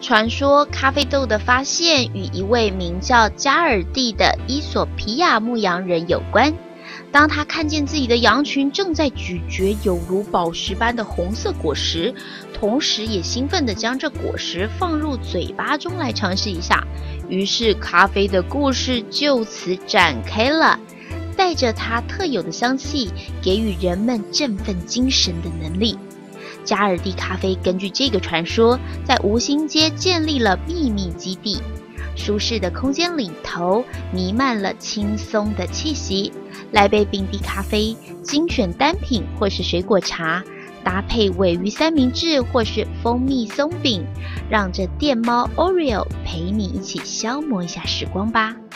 传说咖啡豆的发现与一位名叫加尔蒂的伊索皮亚牧羊人有关。当他看见自己的羊群正在咀嚼有如宝石般的红色果实，同时也兴奋地将这果实放入嘴巴中来尝试一下，于是咖啡的故事就此展开了。带着它特有的香气，给予人们振奋精神的能力。加尔蒂咖啡根据这个传说，在吴兴街建立了秘密基地。舒适的空间里头弥漫了轻松的气息，来杯冰滴咖啡，精选单品或是水果茶，搭配鲔鱼三明治或是蜂蜜松饼，让这电猫 Oreo 陪你一起消磨一下时光吧。